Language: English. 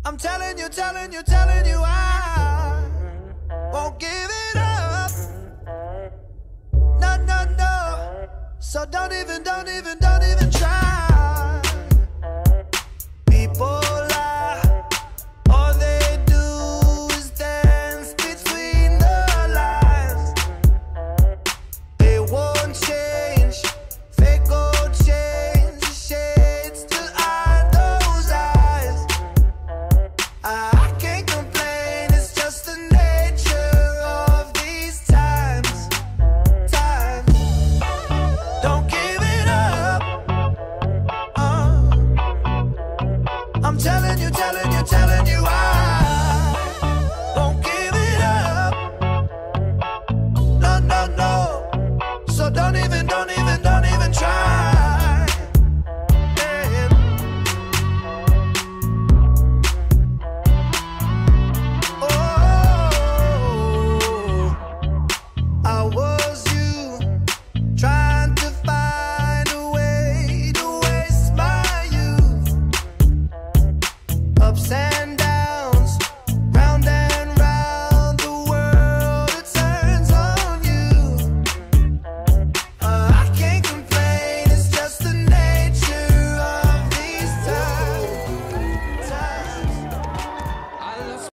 I'm telling you, I won't give it up. No, no, no. So don't even try. People lie, all they do is dance between the lines. They won't change, fake gold change, the shades still hide those eyes. I can't complain, it's just the nature of these times. Don't give it up. I'm telling you, I